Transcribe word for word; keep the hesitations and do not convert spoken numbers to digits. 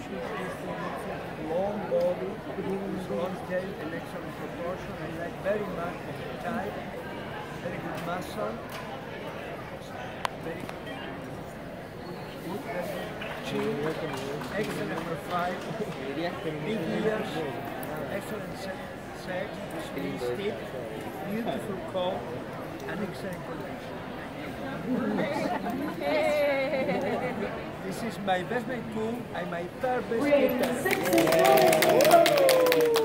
long body, long tail, and excellent proportion. I like very much type, very good muscle, very good chin, excellent profile, big ears, excellent sex, which means stiff, beautiful coat, and excellent condition. This is my best Maine Coon and my third best kitten.